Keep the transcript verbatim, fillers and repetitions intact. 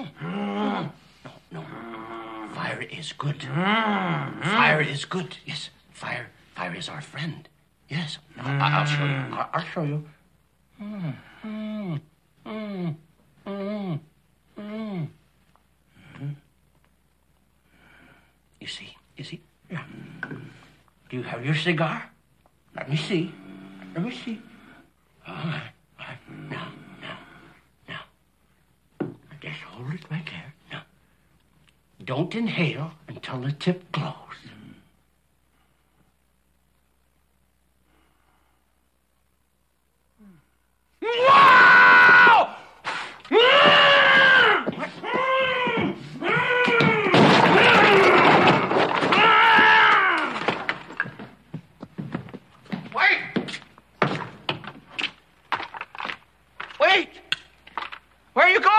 no, no, no. Fire is good. Fire is good. Yes, fire, fire is our friend. Yes, I- I'll show you. I- I'll show you. Mm, mm, mm, mm, mm. You see, you see? Yeah. Do you have your cigar? Let me see. Let me see. All right, all right. Now, now, now. Just hold it right there. Now. Don't inhale until the tip glows. Wow! Wait! Wait! Where are you going?